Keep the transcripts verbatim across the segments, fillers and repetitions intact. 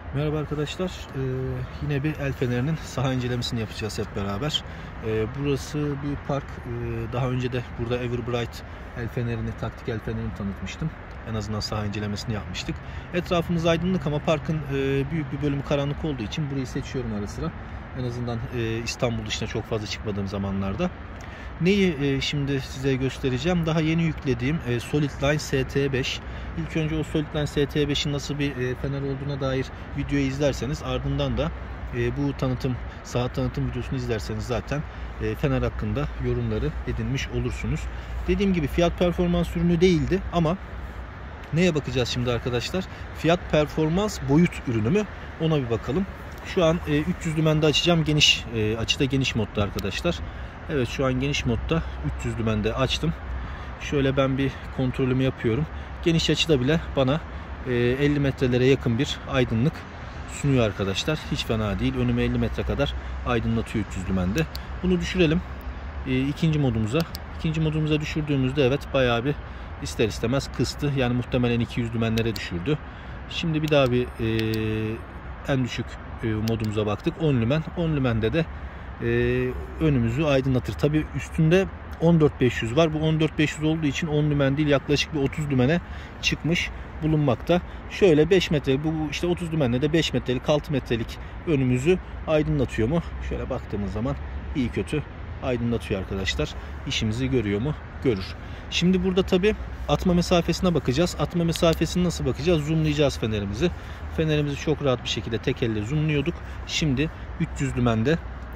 Merhaba arkadaşlar. Ee, yine bir el fenerinin saha incelemesini yapacağız hep beraber. Ee, burası bir park. Ee, daha önce de burada Everbright el fenerini, taktik el fenerini tanıtmıştım. En azından saha incelemesini yapmıştık. Etrafımız aydınlık ama parkın e, büyük bir bölümü karanlık olduğu için burayı seçiyorum ara sıra. En azından e, İstanbul dışına çok fazla çıkmadığım zamanlarda. Neyi e, şimdi size göstereceğim? Daha yeni yüklediğim e, Solidline S T beş. İlk önce o Solidline S T beşin nasıl bir e, fener olduğuna dair videoyu izlerseniz, ardından da e, bu tanıtım, saha tanıtım videosunu izlerseniz zaten e, fener hakkında yorumları edinmiş olursunuz. Dediğim gibi fiyat performans ürünü değildi ama neye bakacağız şimdi arkadaşlar? Fiyat performans boyut ürünü mü? Ona bir bakalım. Şu an e, üç yüz dümende açacağım. Geniş e, açıda, geniş modda arkadaşlar. Evet, şu an geniş modda üç yüz dümende açtım. Şöyle ben bir kontrolümü yapıyorum. Geniş açıda bile bana e, elli metrelere yakın bir aydınlık sunuyor arkadaşlar. Hiç fena değil. Önüme elli metre kadar aydınlatıyor üç yüz dümende. Bunu düşürelim e, ikinci modumuza. İkinci modumuza düşürdüğümüzde evet bayağı bir ister istemez kıstı. Yani muhtemelen iki yüz dümenlere düşürdü. Şimdi bir daha bir e, en düşük e, modumuza baktık. on lümen. on lümende de Ee, önümüzü aydınlatır. Tabi üstünde on dört bin beş yüz var. Bu on dört bin beş yüz olduğu için on lümen değil, yaklaşık bir otuz lümene çıkmış bulunmakta. Şöyle beş metre, bu işte otuz lümenle de beş metrelik, altı metrelik önümüzü aydınlatıyor mu? Şöyle baktığımız zaman iyi kötü aydınlatıyor arkadaşlar. İşimizi görüyor mu? Görür. Şimdi burada tabi atma mesafesine bakacağız. Atma mesafesini nasıl bakacağız? Zoomlayacağız fenerimizi. Fenerimizi çok rahat bir şekilde tek elle zoomluyorduk. Şimdi üç yüz lümende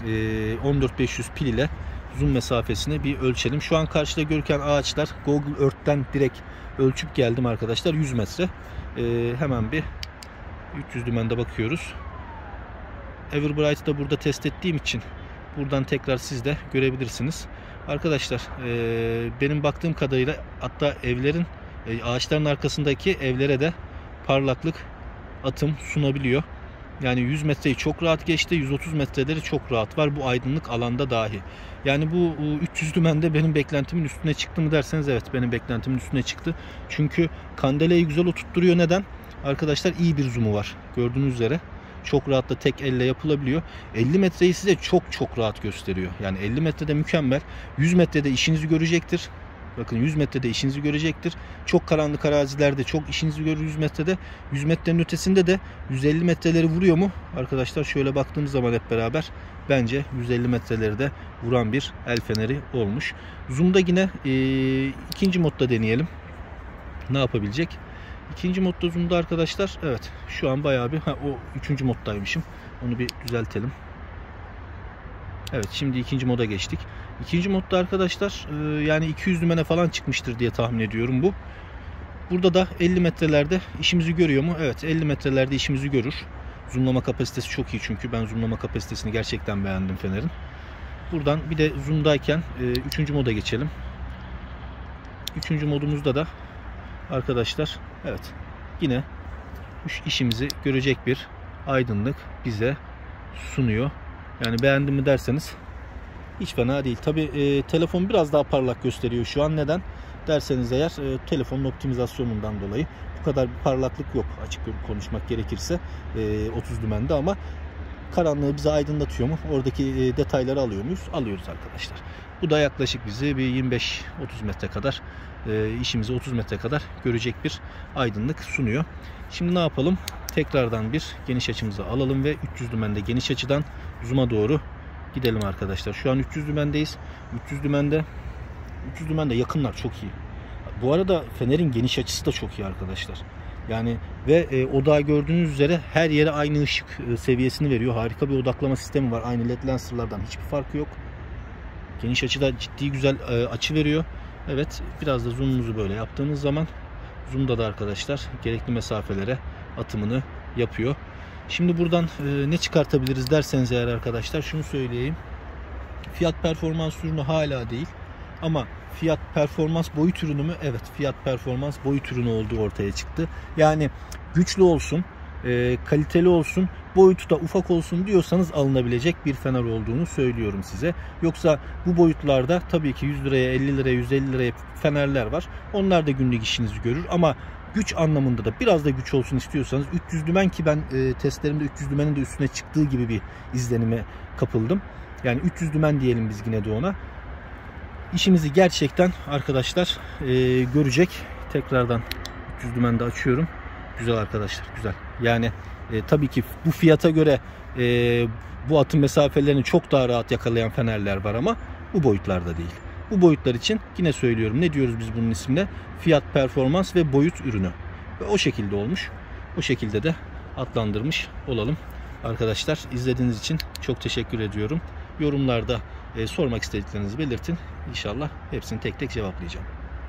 on dört bin beş yüz pil ile zoom mesafesini bir ölçelim. Şu an karşıda görüken ağaçlar, Google Earth'ten direkt ölçüp geldim arkadaşlar. yüz metre. Ee, hemen bir üç yüz dümende bakıyoruz. Everbright'ı da burada test ettiğim için buradan tekrar siz de görebilirsiniz. Arkadaşlar e, benim baktığım kadarıyla hatta evlerin, e, ağaçların arkasındaki evlere de parlaklık atım sunabiliyor. Yani yüz metreyi çok rahat geçti. yüz otuz metreleri çok rahat var. Bu aydınlık alanda dahi. Yani bu üç yüz dümende benim beklentimin üstüne çıktı mı derseniz evet, benim beklentimin üstüne çıktı. Çünkü kandeleyi güzel oturtturuyor. Neden? Arkadaşlar iyi bir zoom'u var. Gördüğünüz üzere. Çok rahat da tek elle yapılabiliyor. elli metreyi size çok çok rahat gösteriyor. Yani elli metrede mükemmel. yüz metrede işinizi görecektir. Bakın yüz metrede işinizi görecektir. Çok karanlık arazilerde çok işinizi görür yüz metrede. yüz metrenin ötesinde de yüz elli metreleri vuruyor mu? Arkadaşlar şöyle baktığımız zaman hep beraber bence yüz elli metreleri de vuran bir el feneri olmuş. Zoom'da yine e, ikinci modda deneyelim. Ne yapabilecek? İkinci modda zoom'da arkadaşlar evet şu an bayağı bir ha, o üçüncü moddaymışım. Onu bir düzeltelim. Evet, şimdi ikinci moda geçtik. İkinci modda arkadaşlar e, yani iki yüz lümene falan çıkmıştır diye tahmin ediyorum bu. Burada da elli metrelerde işimizi görüyor mu? Evet, elli metrelerde işimizi görür. Zoomlama kapasitesi çok iyi çünkü ben zoomlama kapasitesini gerçekten beğendim fenerin. Buradan bir de zoom'dayken e, üçüncü moda geçelim. Üçüncü modumuzda da arkadaşlar evet yine işimizi görecek bir aydınlık bize sunuyor. Yani beğendim mi derseniz hiç fena değil. Tabi e, telefon biraz daha parlak gösteriyor şu an. Neden derseniz eğer e, telefonun optimizasyonundan dolayı bu kadar bir parlaklık yok açık konuşmak gerekirse e, otuz lümende, ama karanlığı bize aydınlatıyor mu? Oradaki e, detayları alıyor muyuz? Alıyoruz arkadaşlar. Bu da yaklaşık bizi bir yirmi beş otuz metre kadar e, işimizi otuz metre kadar görecek bir aydınlık sunuyor. Şimdi ne yapalım? Tekrardan bir geniş açımızı alalım ve üç yüz lümende geniş açıdan zoom'a doğru gidelim arkadaşlar. Şu an üç yüz lümενdeyiz. üç yüz lümende üç yüz lümende yakınlar çok iyi. Bu arada fenerin geniş açısı da çok iyi arkadaşlar. Yani ve e, odağı gördüğünüz üzere her yere aynı ışık e, seviyesini veriyor. Harika bir odaklama sistemi var. Aynı led lenserlardan hiçbir farkı yok. Geniş açıda ciddi güzel e, açı veriyor. Evet, biraz da zoom'umuzu böyle yaptığımız zaman zoom'da da arkadaşlar gerekli mesafelere atımını yapıyor. Şimdi buradan e, ne çıkartabiliriz derseniz eğer arkadaşlar şunu söyleyeyim. Fiyat performans ürünü hala değil. Ama fiyat performans boyut ürünü mü? Evet, fiyat performans boyut ürünü olduğu ortaya çıktı. Yani güçlü olsun, e, kaliteli olsun, boyutu da ufak olsun diyorsanız alınabilecek bir fener olduğunu söylüyorum size. Yoksa bu boyutlarda tabii ki yüz liraya, elli liraya, yüz elli liraya fenerler var. Onlar da günlük işinizi görür ama Güç anlamında da biraz da güç olsun istiyorsanız üç yüz dümen, ki ben e, testlerimde üç yüz dümenin de üstüne çıktığı gibi bir izlenime kapıldım. Yani üç yüz dümen diyelim biz yine de ona. İşimizi gerçekten arkadaşlar e, görecek. Tekrardan üç yüz dümen de açıyorum. Güzel arkadaşlar, güzel. Yani e, tabii ki bu fiyata göre e, bu atım mesafelerini çok daha rahat yakalayan fenerler var ama bu boyutlarda değil. Bu boyutlar için yine söylüyorum, ne diyoruz biz bunun ismine? Fiyat, performans ve boyut ürünü. Ve o şekilde olmuş. O şekilde de adlandırmış olalım. Arkadaşlar izlediğiniz için çok teşekkür ediyorum. Yorumlarda e, sormak istediklerinizi belirtin. İnşallah hepsini tek tek cevaplayacağım.